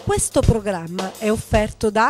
Questo programma è offerto da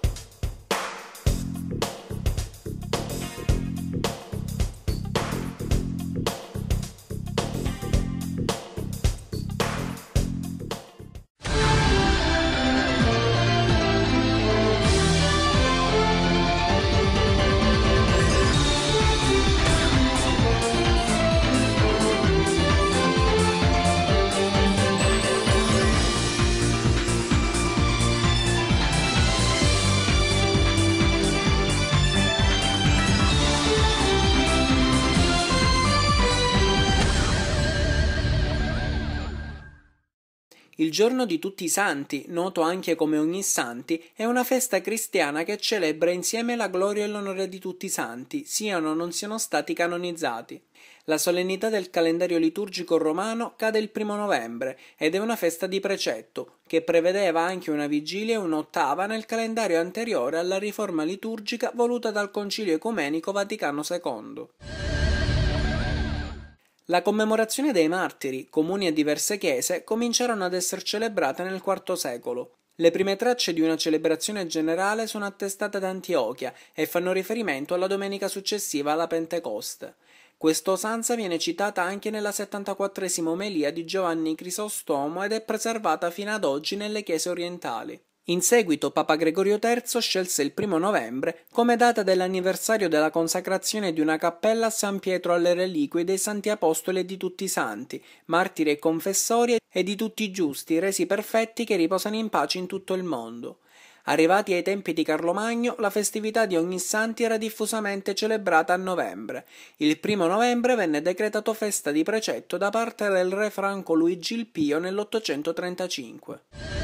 Il giorno di tutti i santi, noto anche come Ognissanti, è una festa cristiana che celebra insieme la gloria e l'onore di tutti i santi, siano o non siano stati canonizzati. La solennità del calendario liturgico romano cade il 1° novembre ed è una festa di precetto, che prevedeva anche una vigilia e un'ottava nel calendario anteriore alla riforma liturgica voluta dal Concilio Ecumenico Vaticano II. La commemorazione dei martiri, comuni a diverse chiese, cominciarono ad essere celebrate nel IV secolo. Le prime tracce di una celebrazione generale sono attestate ad Antiochia e fanno riferimento alla domenica successiva alla Pentecoste. Questa usanza viene citata anche nella 74esima omelia di Giovanni Crisostomo ed è preservata fino ad oggi nelle chiese orientali. In seguito Papa Gregorio III scelse il 1° novembre come data dell'anniversario della consacrazione di una cappella a San Pietro alle reliquie dei Santi Apostoli e di tutti i santi, martiri e confessori e di tutti i giusti, resi perfetti che riposano in pace in tutto il mondo. Arrivati ai tempi di Carlo Magno, la festività di Ognissanti era diffusamente celebrata a novembre. Il 1° novembre venne decretato festa di precetto da parte del re Franco Luigi il Pio nell'835.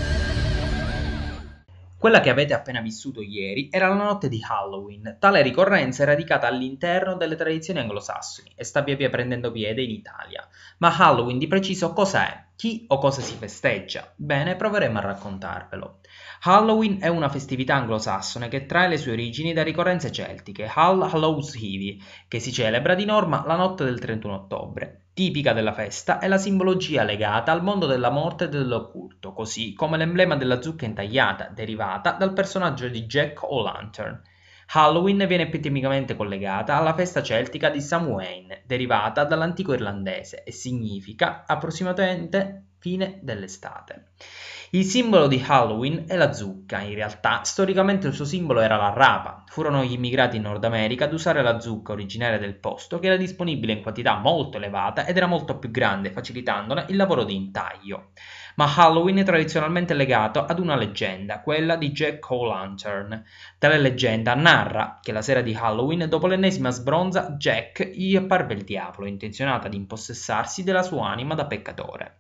Quella che avete appena vissuto ieri era la notte di Halloween. Tale ricorrenza è radicata all'interno delle tradizioni anglosassoni e sta via via prendendo piede in Italia. Ma Halloween di preciso cosa è? Chi o cosa si festeggia? Bene, proveremo a raccontarvelo. Halloween è una festività anglosassone che trae le sue origini da ricorrenze celtiche, All Hallows Eve, che si celebra di norma la notte del 31 ottobre. Tipica della festa è la simbologia legata al mondo della morte e dell'occulto, così come l'emblema della zucca intagliata, derivata dal personaggio di Jack O'Lantern. Halloween viene più tipicamente collegata alla festa celtica di Samhain, derivata dall'antico irlandese, e significa approssimativamente fine dell'estate. Il simbolo di Halloween è la zucca. In realtà, storicamente il suo simbolo era la rapa. Furono gli immigrati in Nord America ad usare la zucca originaria del posto, che era disponibile in quantità molto elevata ed era molto più grande, facilitandone il lavoro di intaglio. Ma Halloween è tradizionalmente legato ad una leggenda, quella di Jack O'Lantern. Tale leggenda narra che la sera di Halloween, dopo l'ennesima sbronza, Jack gli apparve il diavolo, intenzionato ad impossessarsi della sua anima da peccatore.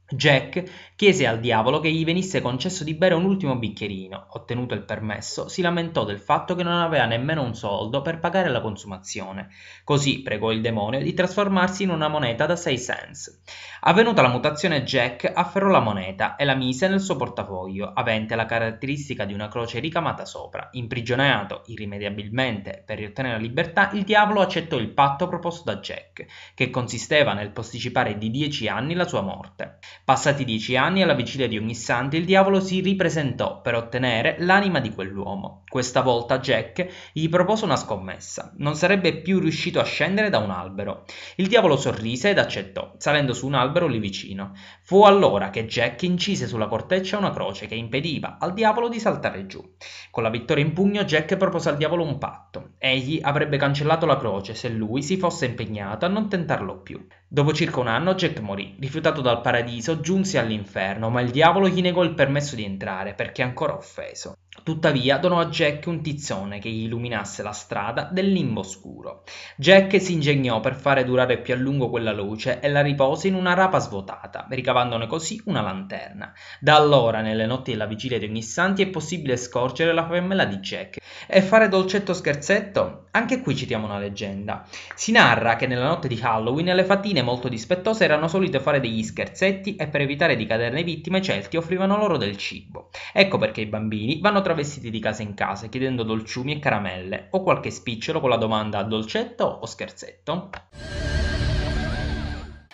Jack chiese al diavolo che gli venisse concesso di bere un ultimo bicchierino. Ottenuto il permesso, si lamentò del fatto che non aveva nemmeno un soldo per pagare la consumazione. Così pregò il demonio di trasformarsi in una moneta da 6 cents. Avvenuta la mutazione, Jack afferrò la moneta e la mise nel suo portafoglio, avente la caratteristica di una croce ricamata sopra. Imprigionato irrimediabilmente per ottenere la libertà, il diavolo accettò il patto proposto da Jack, che consisteva nel posticipare di 10 anni la sua morte. Passati 10 anni, alla vigilia di Ognissanti, il diavolo si ripresentò per ottenere l'anima di quell'uomo. Questa volta Jack gli propose una scommessa. Non sarebbe più riuscito a scendere da un albero. Il diavolo sorrise ed accettò, salendo su un albero lì vicino. Fu allora che Jack incise sulla corteccia una croce che impediva al diavolo di saltare giù. Con la vittoria in pugno, Jack propose al diavolo un patto. Egli avrebbe cancellato la croce se lui si fosse impegnato a non tentarlo più. Dopo circa un anno Jack morì. Rifiutato dal paradiso, giunse all'inferno, ma il diavolo gli negò il permesso di entrare perché ancora offeso. Tuttavia donò a Jack un tizzone che gli illuminasse la strada del limbo oscuro. Jack si ingegnò per fare durare più a lungo quella luce e la ripose in una rapa svuotata, ricavandone così una lanterna. Da allora, nelle notti della vigilia di Ognissanti, è possibile scorgere la fiammella di Jack. E fare dolcetto scherzetto? Anche qui citiamo una leggenda. Si narra che nella notte di Halloween le fatine molto dispettose erano solite fare degli scherzetti e per evitare di caderne vittime i Celti offrivano loro del cibo. Ecco perché i bambini vanno travestiti di casa in casa chiedendo dolciumi e caramelle o qualche spicciolo con la domanda dolcetto o scherzetto?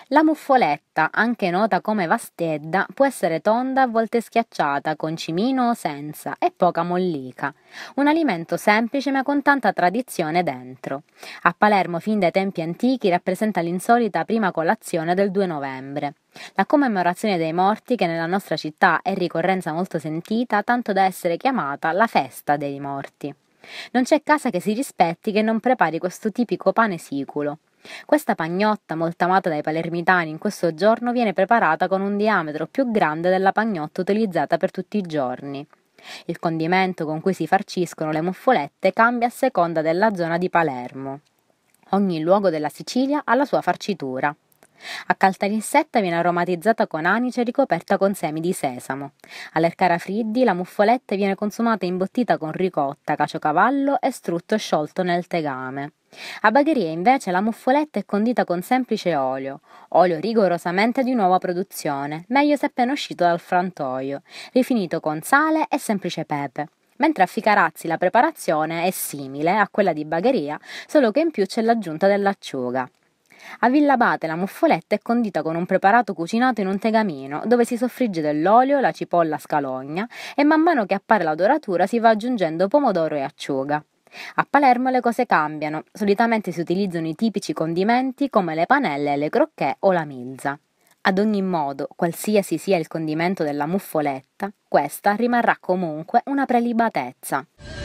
La muffoletta, anche nota come vastiedda, può essere tonda, a volte schiacciata, con cimino o senza, e poca mollica. Un alimento semplice ma con tanta tradizione dentro. A Palermo fin dai tempi antichi rappresenta l'insolita prima colazione del 2 novembre. La commemorazione dei morti, che nella nostra città è ricorrenza molto sentita, tanto da essere chiamata la festa dei morti. Non c'è casa che si rispetti che non prepari questo tipico pane siculo. Questa pagnotta, molto amata dai palermitani in questo giorno, viene preparata con un diametro più grande della pagnotta utilizzata per tutti i giorni. Il condimento con cui si farciscono le muffolette cambia a seconda della zona di Palermo. Ogni luogo della Sicilia ha la sua farcitura. A Caltanissetta viene aromatizzata con anice e ricoperta con semi di sesamo. All'Ercarafriddi la muffoletta viene consumata imbottita con ricotta, caciocavallo e strutto sciolto nel tegame. A Bagheria invece la muffoletta è condita con semplice olio rigorosamente di nuova produzione, meglio se appena uscito dal frantoio, rifinito con sale e semplice pepe. Mentre a Ficarazzi la preparazione è simile a quella di Bagheria, solo che in più c'è l'aggiunta dell'acciuga. A Villabate la muffoletta è condita con un preparato cucinato in un tegamino, dove si soffrigge dell'olio, la cipolla a scalogna e man mano che appare la doratura si va aggiungendo pomodoro e acciuga. A Palermo le cose cambiano, solitamente si utilizzano i tipici condimenti come le panelle, le crocchè o la milza. Ad ogni modo, qualsiasi sia il condimento della muffoletta, questa rimarrà comunque una prelibatezza.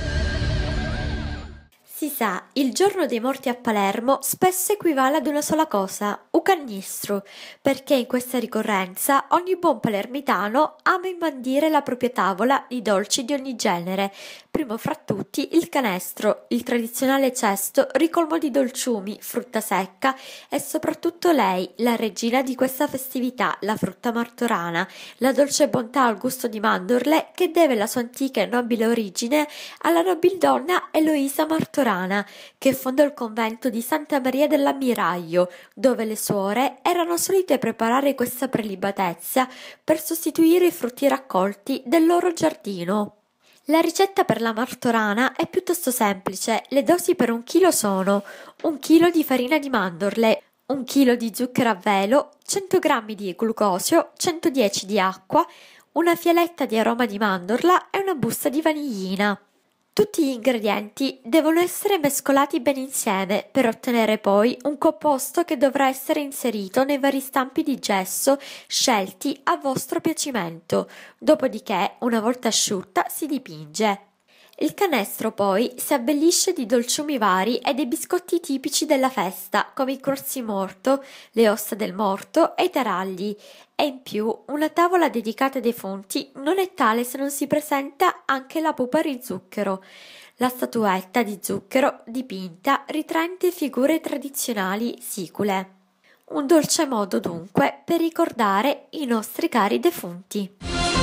Si sa, il giorno dei morti a Palermo spesso equivale ad una sola cosa, un cannistro, perché in questa ricorrenza ogni buon palermitano ama imbandire la propria tavola di dolci di ogni genere, primo fra tutti il canestro, il tradizionale cesto ricolmo di dolciumi, frutta secca e soprattutto lei, la regina di questa festività, la frutta martorana, la dolce bontà al gusto di mandorle che deve la sua antica e nobile origine alla nobildonna Eloisa Martorana, che fondò il convento di Santa Maria dell'Ammiraglio, dove le suore erano solite preparare questa prelibatezza per sostituire i frutti raccolti del loro giardino. La ricetta per la martorana è piuttosto semplice, le dosi per 1 chilo sono 1 chilo di farina di mandorle, 1 chilo di zucchero a velo, 100 g di glucosio, 110 di acqua, una fialetta di aroma di mandorla e una busta di vaniglina. Tutti gli ingredienti devono essere mescolati bene insieme per ottenere poi un composto che dovrà essere inserito nei vari stampi di gesso scelti a vostro piacimento, dopodiché, una volta asciutta, si dipinge. Il canestro poi si abbellisce di dolciumi vari e dei biscotti tipici della festa, come i morto, le ossa del morto e i taralli, e in più una tavola dedicata ai defunti non è tale se non si presenta anche la pupa zucchero, la statuetta di zucchero dipinta ritraente figure tradizionali sicule. Un dolce modo dunque per ricordare i nostri cari defunti.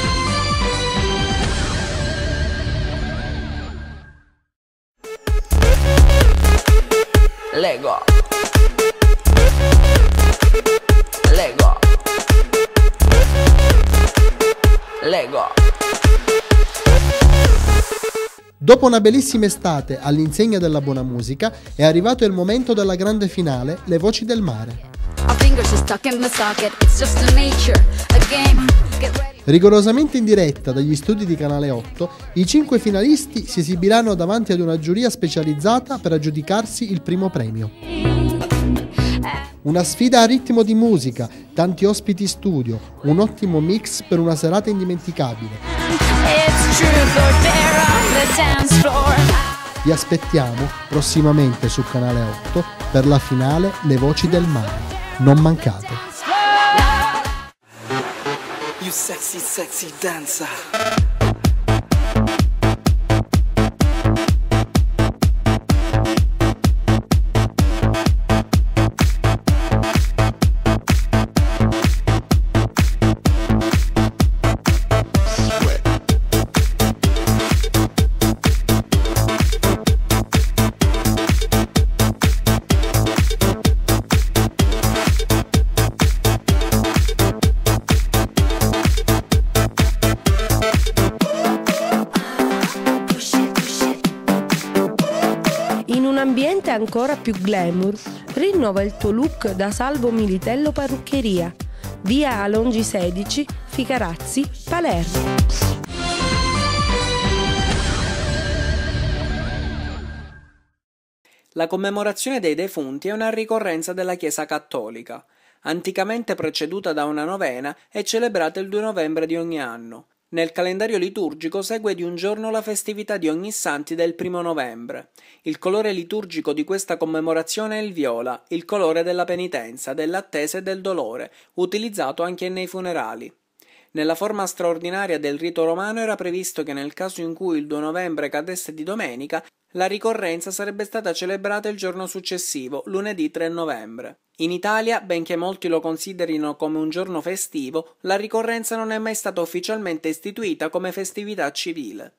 Lego. Lego. Lego. Dopo una bellissima estate all'insegna della buona musica è arrivato il momento della grande finale, Le voci del mare. Rigorosamente in diretta dagli studi di Canale 8, i 5 finalisti si esibiranno davanti ad una giuria specializzata per aggiudicarsi il primo premio. Una sfida a ritmo di musica, tanti ospiti studio, un ottimo mix per una serata indimenticabile. Vi aspettiamo prossimamente su Canale 8 per la finale Le voci del mare. Non mancate. You sexy, sexy dancer. In un ambiente ancora più glamour, Rinnova il tuo look da Salvo Militello Parruccheria. Via Alongi 16, Ficarazzi, Palermo. La commemorazione dei defunti è una ricorrenza della Chiesa Cattolica. Anticamente preceduta da una novena, è celebrata il 2 novembre di ogni anno. Nel calendario liturgico segue di un giorno la festività di Ognissanti del 1 novembre. Il colore liturgico di questa commemorazione è il viola, il colore della penitenza, dell'attesa e del dolore, utilizzato anche nei funerali. Nella forma straordinaria del rito romano era previsto che nel caso in cui il 2 novembre cadesse di domenica, la ricorrenza sarebbe stata celebrata il giorno successivo, lunedì 3 novembre. In Italia, benché molti lo considerino come un giorno festivo, la ricorrenza non è mai stata ufficialmente istituita come festività civile.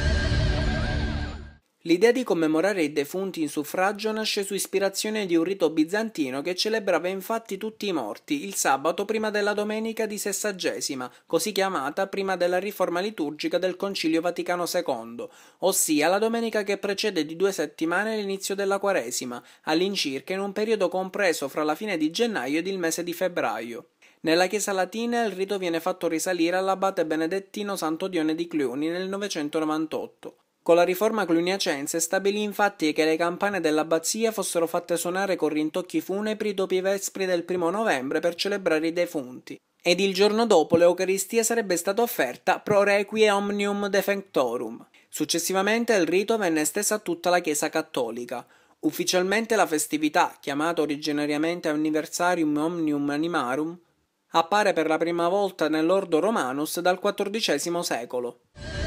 L'idea di commemorare i defunti in suffragio nasce su ispirazione di un rito bizantino che celebrava infatti tutti i morti il sabato prima della domenica di Sessagesima, così chiamata prima della riforma liturgica del Concilio Vaticano II, ossia la domenica che precede di 2 settimane l'inizio della Quaresima, all'incirca in un periodo compreso fra la fine di gennaio ed il mese di febbraio. Nella Chiesa latina il rito viene fatto risalire all'abate benedettino Santo Dione di Cluny nel 998. Con la riforma cluniacense stabilì infatti che le campane dell'abbazia fossero fatte suonare con rintocchi funebri dopo i vespri del 1 novembre per celebrare i defunti, ed il giorno dopo l'Eucaristia sarebbe stata offerta pro requie omnium defunctorum. Successivamente il rito venne esteso a tutta la Chiesa cattolica. Ufficialmente la festività, chiamata originariamente Anniversarium Omnium Animarum, appare per la prima volta nell'Ordo Romanus dal XIV secolo.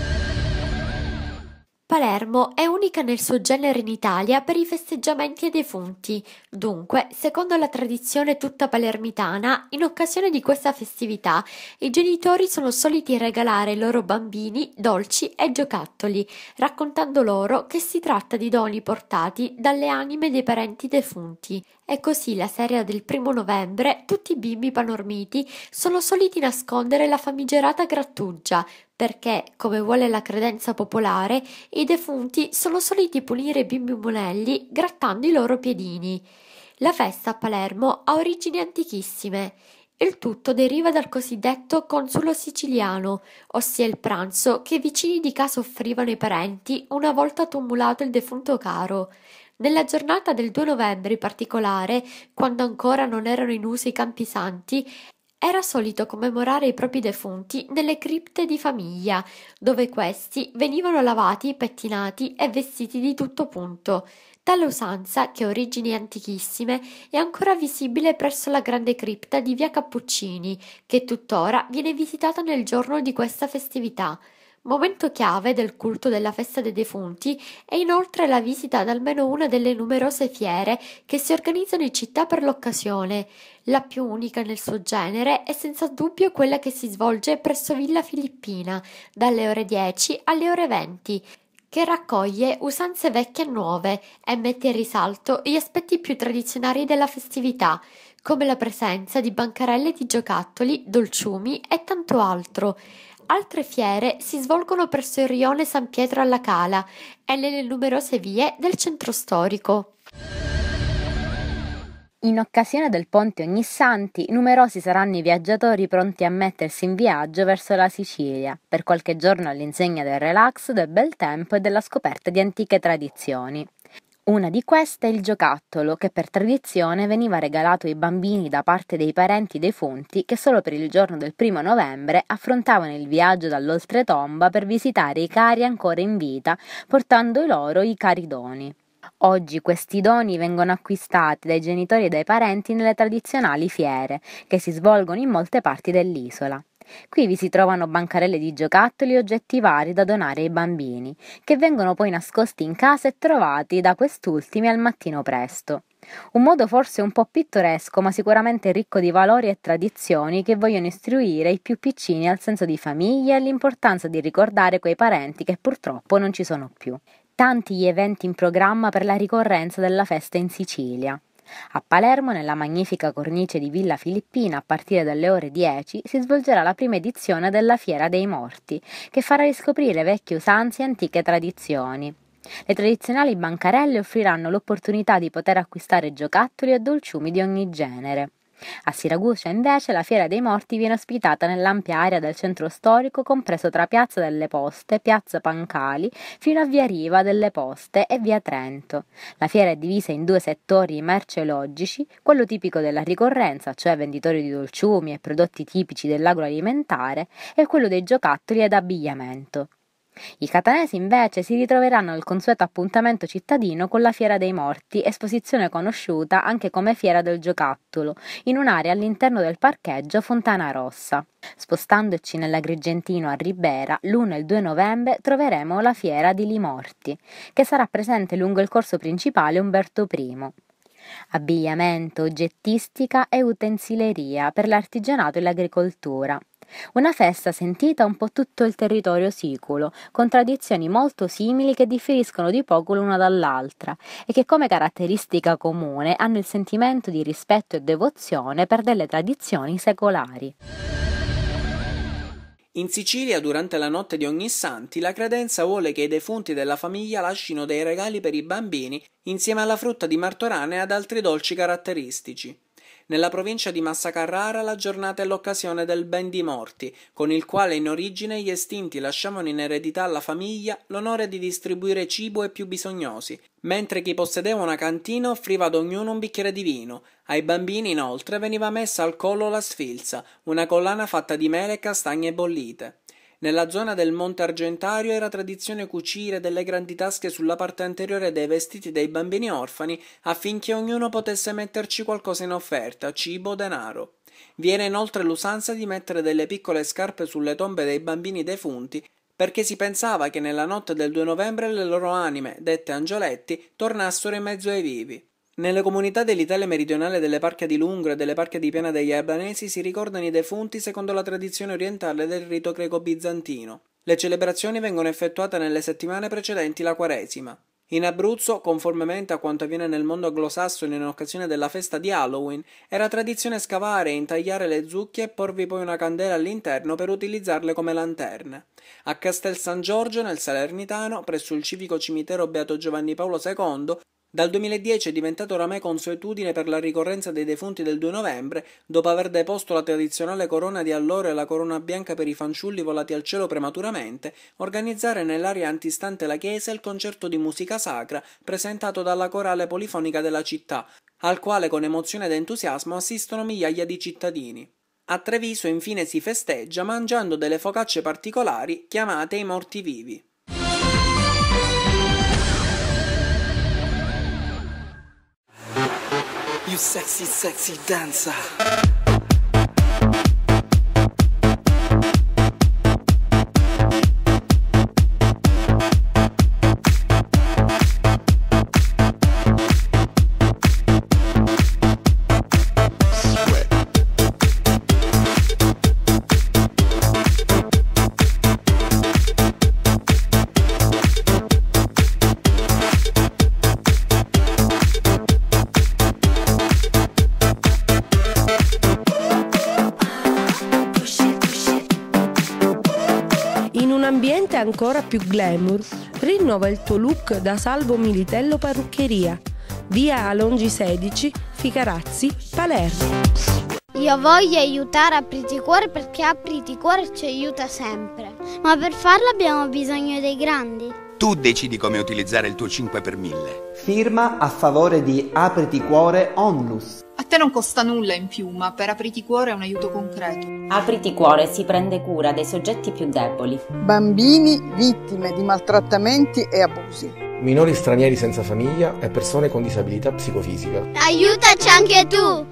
Palermo è unica nel suo genere in Italia per i festeggiamenti ai defunti. Dunque, secondo la tradizione tutta palermitana, in occasione di questa festività, i genitori sono soliti regalare ai loro bambini dolci e giocattoli, raccontando loro che si tratta di doni portati dalle anime dei parenti defunti. E così la sera del 1 novembre tutti i bimbi panormiti sono soliti nascondere la famigerata grattugia, perché, come vuole la credenza popolare, i defunti sono soliti punire i bimbi monelli grattando i loro piedini. La festa a Palermo ha origini antichissime. Il tutto deriva dal cosiddetto consulo siciliano, ossia il pranzo che i vicini di casa offrivano ai parenti una volta tumulato il defunto caro. Nella giornata del 2 novembre in particolare, quando ancora non erano in uso i campisanti, era solito commemorare i propri defunti nelle cripte di famiglia, dove questi venivano lavati, pettinati e vestiti di tutto punto. Tale usanza, che ha origini antichissime, è ancora visibile presso la grande cripta di via Cappuccini, che tuttora viene visitata nel giorno di questa festività. Momento chiave del culto della festa dei defunti è inoltre la visita ad almeno una delle numerose fiere che si organizzano in città per l'occasione. La più unica nel suo genere è senza dubbio quella che si svolge presso Villa Filippina, dalle ore 10 alle ore 20, che raccoglie usanze vecchie e nuove e mette in risalto gli aspetti più tradizionali della festività, come la presenza di bancarelle di giocattoli, dolciumi e tanto altro. Altre fiere si svolgono presso il rione San Pietro alla Cala e nelle numerose vie del centro storico. In occasione del ponte Ognissanti, numerosi saranno i viaggiatori pronti a mettersi in viaggio verso la Sicilia, per qualche giorno all'insegna del relax, del bel tempo e della scoperta di antiche tradizioni. Una di queste è il giocattolo, che per tradizione veniva regalato ai bambini da parte dei parenti defunti che solo per il giorno del 1 novembre affrontavano il viaggio dall'oltretomba per visitare i cari ancora in vita, portando loro i cari doni. Oggi questi doni vengono acquistati dai genitori e dai parenti nelle tradizionali fiere, che si svolgono in molte parti dell'isola. Qui vi si trovano bancarelle di giocattoli e oggetti vari da donare ai bambini, che vengono poi nascosti in casa e trovati da quest'ultimi al mattino presto. Un modo forse un po' pittoresco, ma sicuramente ricco di valori e tradizioni che vogliono istruire i più piccini al senso di famiglia e all'importanza di ricordare quei parenti che purtroppo non ci sono più. Tanti gli eventi in programma per la ricorrenza della festa in Sicilia. A Palermo, nella magnifica cornice di Villa Filippina, a partire dalle ore 10, si svolgerà la prima edizione della Fiera dei Morti, che farà riscoprire vecchie usanze e antiche tradizioni. Le tradizionali bancarelle offriranno l'opportunità di poter acquistare giocattoli e dolciumi di ogni genere. A Siracusa invece la Fiera dei Morti viene ospitata nell'ampia area del centro storico compreso tra Piazza delle Poste, Piazza Pancali, fino a Via Riva delle Poste e Via Trento. La fiera è divisa in 2 settori merceologici, quello tipico della ricorrenza, cioè venditori di dolciumi e prodotti tipici dell'agroalimentare, e quello dei giocattoli ed abbigliamento. I catanesi invece si ritroveranno al consueto appuntamento cittadino con la Fiera dei Morti, esposizione conosciuta anche come Fiera del Giocattolo, in un'area all'interno del parcheggio Fontana Rossa. Spostandoci nell'Agrigentino a Ribera, l'1 e il 2 novembre troveremo la Fiera di Limorti, che sarà presente lungo il corso principale Umberto I. Abbigliamento, oggettistica e utensileria per l'artigianato e l'agricoltura. Una festa sentita un po' tutto il territorio siculo, con tradizioni molto simili che differiscono di poco l'una dall'altra e che come caratteristica comune hanno il sentimento di rispetto e devozione per delle tradizioni secolari. In Sicilia, durante la notte di Ognissanti, la credenza vuole che i defunti della famiglia lascino dei regali per i bambini insieme alla frutta di Martorana e ad altri dolci caratteristici. Nella provincia di Massa Carrara la giornata è l'occasione del Ben di Morti, con il quale in origine gli estinti lasciavano in eredità alla famiglia l'onore di distribuire cibo ai più bisognosi, mentre chi possedeva una cantina offriva ad ognuno un bicchiere di vino. Ai bambini inoltre veniva messa al collo la sfilza, una collana fatta di mele e castagne bollite. Nella zona del Monte Argentario era tradizione cucire delle grandi tasche sulla parte anteriore dei vestiti dei bambini orfani affinché ognuno potesse metterci qualcosa in offerta, cibo o denaro. Vi era inoltre l'usanza di mettere delle piccole scarpe sulle tombe dei bambini defunti perché si pensava che nella notte del 2 novembre le loro anime, dette angioletti, tornassero in mezzo ai vivi. Nelle comunità dell'Italia meridionale delle Parche di Lungro e delle Parche di Piana degli Albanesi si ricordano i defunti secondo la tradizione orientale del rito greco-bizantino. Le celebrazioni vengono effettuate nelle settimane precedenti la Quaresima. In Abruzzo, conformemente a quanto avviene nel mondo anglosassone in occasione della festa di Halloween, era tradizione scavare e intagliare le zucche e porvi poi una candela all'interno per utilizzarle come lanterne. A Castel San Giorgio, nel Salernitano, presso il civico cimitero Beato Giovanni Paolo II, dal 2010 è diventato oramai consuetudine per la ricorrenza dei defunti del 2 novembre, dopo aver deposto la tradizionale corona di alloro e la corona bianca per i fanciulli volati al cielo prematuramente, organizzare nell'area antistante la chiesa il concerto di musica sacra presentato dalla corale polifonica della città, al quale con emozione ed entusiasmo assistono migliaia di cittadini. A Treviso infine si festeggia mangiando delle focacce particolari chiamate i morti vivi. You sexy, sexy dancer. Ambiente ancora più glamour, rinnova il tuo look da Salvo Militello Parruccheria, via Alongi 16, Ficarazzi, Palermo. Io voglio aiutare Apriti Cuore perché Apriti Cuore ci aiuta sempre, ma per farlo abbiamo bisogno dei grandi. Tu decidi come utilizzare il tuo 5 per 1000. Firma a favore di Apriti Cuore Onlus. A te non costa nulla in più, ma per Apriti Cuore è un aiuto concreto. Apriti Cuore si prende cura dei soggetti più deboli. Bambini vittime di maltrattamenti e abusi. Minori stranieri senza famiglia e persone con disabilità psicofisica. Aiutaci anche tu!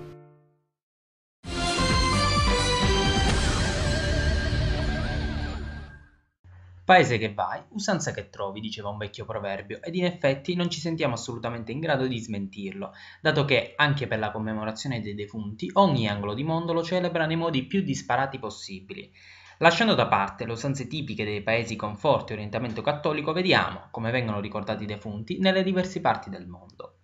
Paese che vai, usanza che trovi, diceva un vecchio proverbio, ed in effetti non ci sentiamo assolutamente in grado di smentirlo, dato che, anche per la commemorazione dei defunti, ogni angolo di mondo lo celebra nei modi più disparati possibili. Lasciando da parte le usanze tipiche dei paesi con forte orientamento cattolico, vediamo come vengono ricordati i defunti nelle diverse parti del mondo.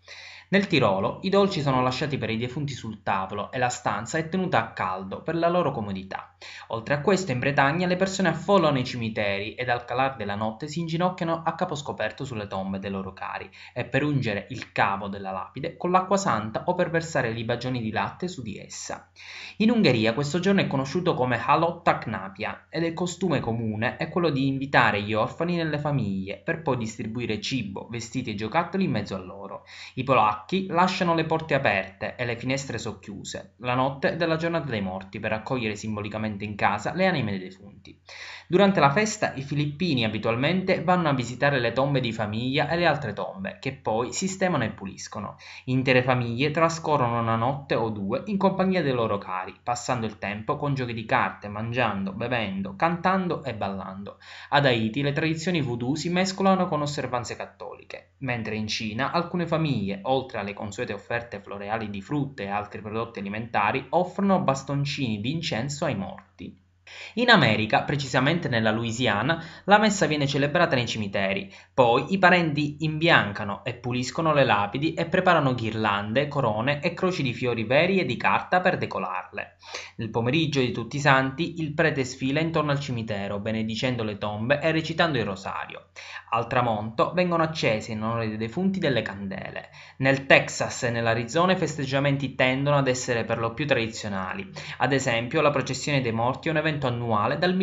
Nel Tirolo i dolci sono lasciati per i defunti sul tavolo e la stanza è tenuta a caldo per la loro comodità. Oltre a questo, in Bretagna le persone affollano i cimiteri ed al calar della notte si inginocchiano a capo scoperto sulle tombe dei loro cari e per ungere il cavo della lapide con l'acqua santa o per versare libagioni di latte su di essa. In Ungheria questo giorno è conosciuto come Halotta Knapja ed il costume comune è quello di invitare gli orfani nelle famiglie per poi distribuire cibo, vestiti e giocattoli in mezzo a loro. I polacchi lasciano le porte aperte e le finestre socchiuse la notte della giornata dei morti per accogliere simbolicamente in casa le anime dei defunti. Durante la festa i filippini abitualmente vanno a visitare le tombe di famiglia e le altre tombe, che poi sistemano e puliscono. Intere famiglie trascorrono una notte o due in compagnia dei loro cari, passando il tempo con giochi di carte, mangiando, bevendo, cantando e ballando. Ad Haiti le tradizioni voodoo si mescolano con osservanze cattoliche, mentre in Cina alcune famiglie, oltre alle consuete offerte floreali di frutta e altri prodotti alimentari, offrono bastoncini di incenso ai morti. In America, precisamente nella Louisiana, la messa viene celebrata nei cimiteri, poi i parenti imbiancano e puliscono le lapidi e preparano ghirlande, corone e croci di fiori veri e di carta per decorarle. Nel pomeriggio di Tutti i Santi il prete sfila intorno al cimitero, benedicendo le tombe e recitando il rosario. Al tramonto vengono accese in onore dei defunti delle candele. Nel Texas e nell'Arizona i festeggiamenti tendono ad essere per lo più tradizionali. Ad esempio, la processione dei morti è un evento annuale dal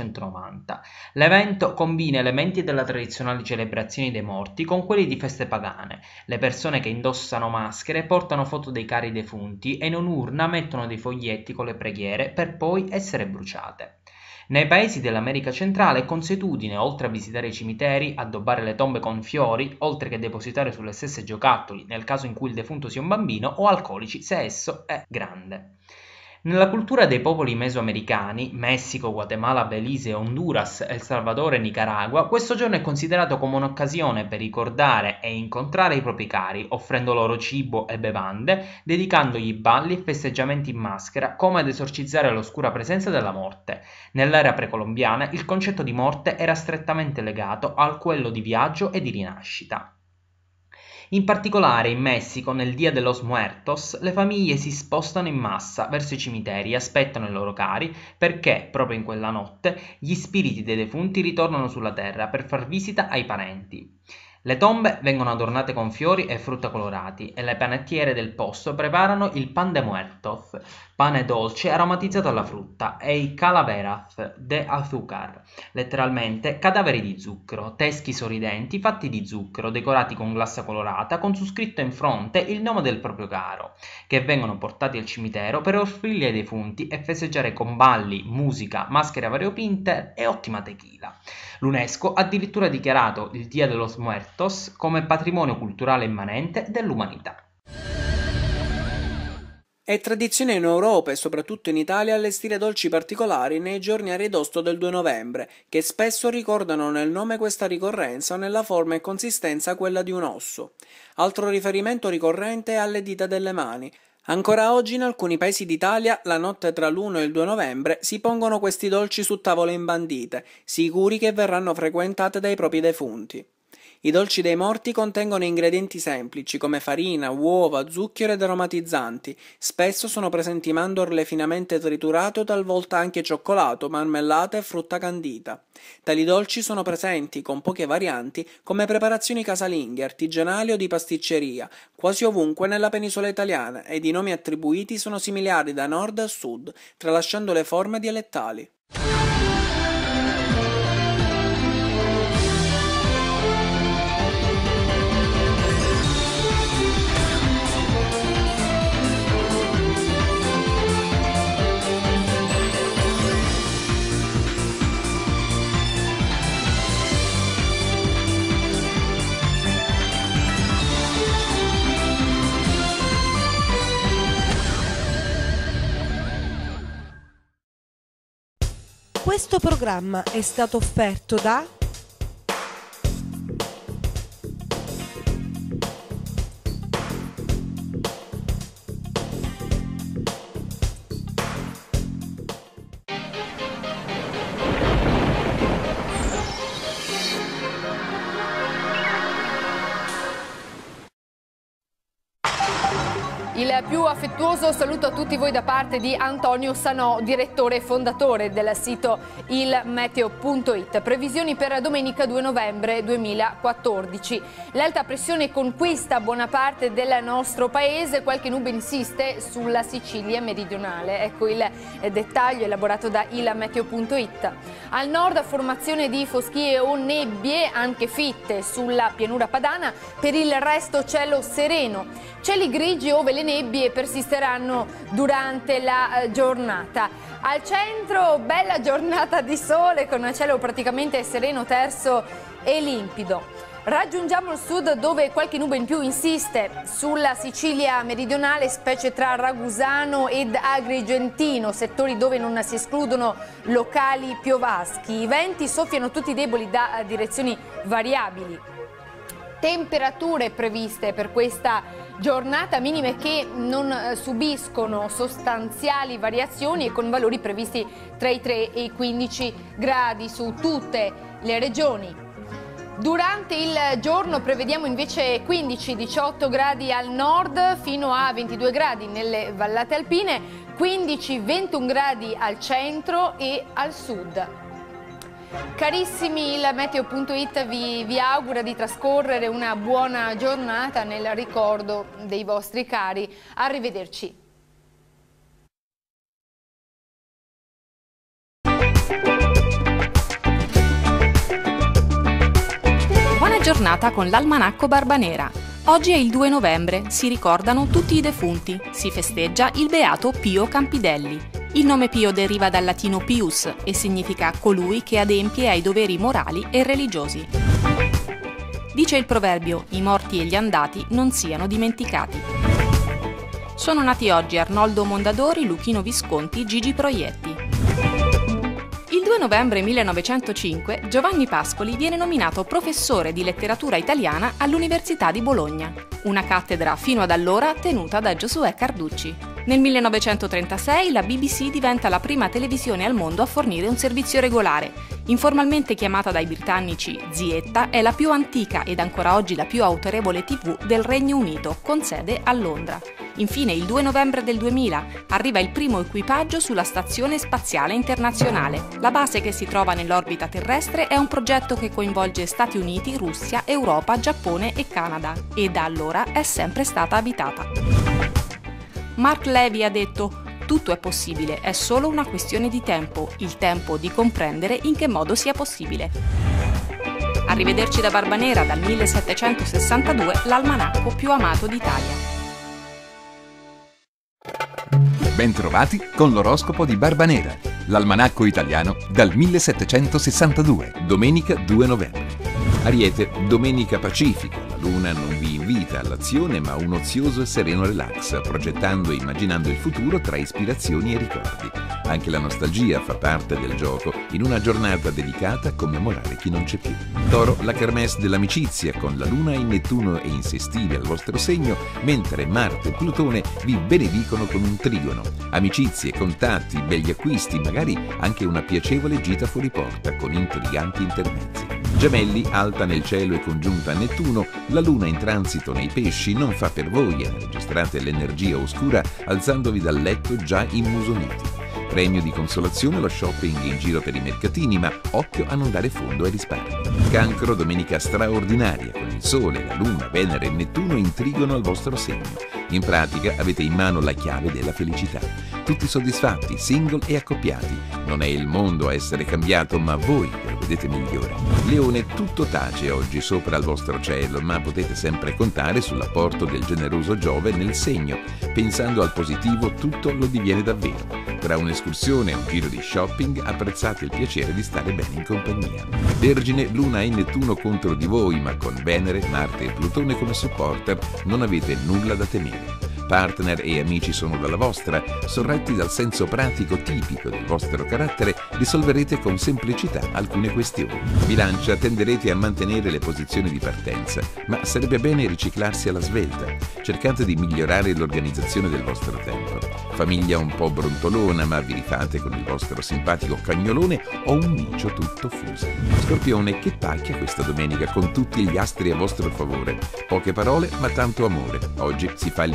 1990. L'evento combina elementi della tradizionale celebrazione dei morti con quelli di feste pagane. Le persone che indossano maschere portano foto dei cari defunti e in un'urna mettono dei foglietti con le preghiere per poi essere bruciate. Nei paesi dell'America centrale è consuetudine, oltre a visitare i cimiteri, addobbare le tombe con fiori, oltre che depositare sulle stesse giocattoli nel caso in cui il defunto sia un bambino o alcolici se esso è grande. Nella cultura dei popoli mesoamericani, Messico, Guatemala, Belize, Honduras, El Salvador e Nicaragua, questo giorno è considerato come un'occasione per ricordare e incontrare i propri cari, offrendo loro cibo e bevande, dedicandogli balli e festeggiamenti in maschera, come ad esorcizzare l'oscura presenza della morte. Nell'era precolombiana il concetto di morte era strettamente legato al quello di viaggio e di rinascita. In particolare in Messico, nel Dia de los Muertos, le famiglie si spostano in massa verso i cimiteri e aspettano i loro cari perché, proprio in quella notte, gli spiriti dei defunti ritornano sulla terra per far visita ai parenti. Le tombe vengono adornate con fiori e frutta colorati e le panettiere del posto preparano il pan de muertos, pane dolce aromatizzato alla frutta, e i calaveras de azúcar, letteralmente cadaveri di zucchero, teschi sorridenti fatti di zucchero, decorati con glassa colorata, con su scritto in fronte il nome del proprio caro, che vengono portati al cimitero per offrirli ai defunti e festeggiare con balli, musica, maschere variopinte e ottima tequila. L'UNESCO ha addirittura dichiarato il Dia de los Muertos come patrimonio culturale immanente dell'umanità. È tradizione in Europa e soprattutto in Italia allestire dolci particolari nei giorni a ridosso del 2 novembre, che spesso ricordano nel nome questa ricorrenza o nella forma e consistenza quella di un osso. Altro riferimento ricorrente è alle dita delle mani. Ancora oggi in alcuni paesi d'Italia, la notte tra l'1 e il 2 novembre, si pongono questi dolci su tavole imbandite, sicuri che verranno frequentate dai propri defunti. I dolci dei morti contengono ingredienti semplici come farina, uova, zucchero ed aromatizzanti. Spesso sono presenti mandorle finamente triturate o talvolta anche cioccolato, marmellata e frutta candita. Tali dolci sono presenti, con poche varianti, come preparazioni casalinghe, artigianali o di pasticceria, quasi ovunque nella penisola italiana, ed i nomi attribuiti sono similari da nord a sud, tralasciando le forme dialettali. Questo programma è stato offerto da Il più affettuoso saluto a tutti voi da parte di Antonio Sanò, direttore e fondatore del sito ilmeteo.it. Previsioni per domenica 2 novembre 2014. L'alta pressione conquista buona parte del nostro paese, qualche nube insiste sulla Sicilia meridionale. Ecco il dettaglio elaborato da ilmeteo.it. Al nord formazione di foschie o nebbie, anche fitte sulla pianura padana, per il resto cielo sereno. Cieli grigi ove le nebbie persisteranno durante la giornata. Al centro bella giornata di sole con un cielo praticamente sereno, terso e limpido. Raggiungiamo il sud dove qualche nube in più insiste sulla Sicilia meridionale, specie tra Ragusano ed Agrigentino, settori dove non si escludono locali piovaschi. I venti soffiano tutti deboli da direzioni variabili. Temperature previste per questa giornata, minime che non subiscono sostanziali variazioni e con valori previsti tra i 3 e i 15 gradi su tutte le regioni. Durante il giorno prevediamo invece 15-18 gradi al nord fino a 22 gradi nelle vallate alpine, 15-21 gradi al centro e al sud. Carissimi, il meteo.it vi augura di trascorrere una buona giornata nel ricordo dei vostri cari. Arrivederci. Buona giornata con l'Almanacco Barbanera. Oggi è il 2 novembre, si ricordano tutti i defunti, si festeggia il beato Pio Campidelli. Il nome Pio deriva dal latino pius e significa colui che adempie ai doveri morali e religiosi. Dice il proverbio: i morti e gli andati non siano dimenticati. Sono nati oggi Arnoldo Mondadori, Luchino Visconti, Gigi Proietti. Il 2 novembre 1905 Giovanni Pascoli viene nominato professore di letteratura italiana all'Università di Bologna, una cattedra fino ad allora tenuta da Giosuè Carducci. Nel 1936 la BBC diventa la prima televisione al mondo a fornire un servizio regolare. Informalmente chiamata dai britannici Zietta, è la più antica ed ancora oggi la più autorevole TV del Regno Unito, con sede a Londra. Infine, il 2 novembre del 2000 arriva il primo equipaggio sulla Stazione Spaziale Internazionale. La base che si trova nell'orbita terrestre è un progetto che coinvolge Stati Uniti, Russia, Europa, Giappone e Canada e da allora è sempre stata abitata. Mark Levy ha detto: tutto è possibile, è solo una questione di tempo, il tempo di comprendere in che modo sia possibile. Arrivederci da Barbanera, dal 1762, l'almanacco più amato d'Italia. Bentrovati con l'oroscopo di Barbanera, l'almanacco italiano dal 1762, domenica 2 novembre. Ariete, domenica pacifica, la luna non vi invita all'azione ma a un ozioso e sereno relax, progettando e immaginando il futuro tra ispirazioni e ricordi. Anche la nostalgia fa parte del gioco, in una giornata dedicata a commemorare chi non c'è più. Toro, la kermesse dell'amicizia, con la luna in Nettuno e in sestile al vostro segno, mentre Marte e Plutone vi benedicono con un trigono. Amicizie, contatti, begli acquisti, magari anche una piacevole gita fuori porta con intriganti intermezzi. Gemelli, alta nel cielo e congiunta a Nettuno, la luna in transito nei pesci non fa per voi e ne registrate l'energia oscura alzandovi dal letto già immusoniti. Premio di consolazione lo shopping in giro per i mercatini, ma occhio a non dare fondo ai risparmi. Cancro, domenica straordinaria, con il Sole, la Luna, Venere e Nettuno in trigono al vostro segno. In pratica avete in mano la chiave della felicità. Tutti soddisfatti, single e accoppiati. Non è il mondo a essere cambiato, ma voi lo vedete migliore. Leone, tutto tace oggi sopra il vostro cielo, ma potete sempre contare sull'apporto del generoso Giove nel segno. Pensando al positivo, tutto lo diviene davvero. Tra un'escursione e un giro di shopping apprezzate il piacere di stare bene in compagnia. Vergine, Luna e Nettuno contro di voi, ma con Venere, Marte e Plutone come supporter non avete nulla da temere. Partner e amici sono dalla vostra, sorretti dal senso pratico tipico del vostro carattere, risolverete con semplicità alcune questioni. Bilancia, tenderete a mantenere le posizioni di partenza, ma sarebbe bene riciclarsi alla svelta. Cercate di migliorare l'organizzazione del vostro tempo. Famiglia un po' brontolona, ma vi rifate con il vostro simpatico cagnolone o un micio tutto fuso. Scorpione, che pacchia questa domenica con tutti gli astri a vostro favore. Poche parole, ma tanto amore. Oggi si fa il bagno nel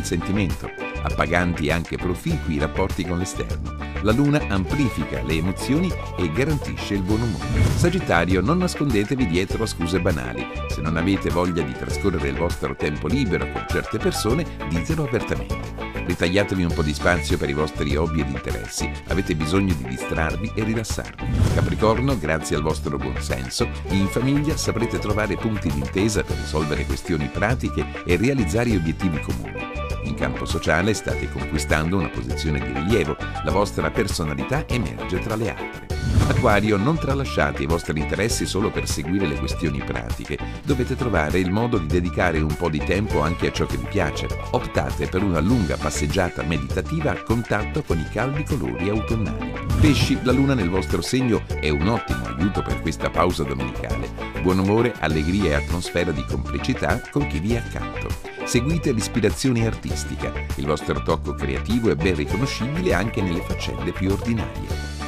sentimento, appaganti anche proficui i rapporti con l'esterno. La Luna amplifica le emozioni e garantisce il buon umore. Sagittario, non nascondetevi dietro a scuse banali. Se non avete voglia di trascorrere il vostro tempo libero con certe persone, ditelo apertamente. Ritagliatevi un po' di spazio per i vostri hobby ed interessi, avete bisogno di distrarvi e rilassarvi. Capricorno, grazie al vostro buon senso, in famiglia saprete trovare punti d'intesa per risolvere questioni pratiche e realizzare obiettivi comuni. In campo sociale state conquistando una posizione di rilievo, la vostra personalità emerge tra le altre. Acquario, non tralasciate i vostri interessi solo per seguire le questioni pratiche, dovete trovare il modo di dedicare un po' di tempo anche a ciò che vi piace. Optate per una lunga passeggiata meditativa a contatto con i caldi colori autunnali. Pesci, la Luna nel vostro segno è un ottimo aiuto per questa pausa domenicale. Buon umore, allegria e atmosfera di complicità con chi vi è accanto. Seguite l'ispirazione artistica, il vostro tocco creativo è ben riconoscibile anche nelle faccende più ordinarie.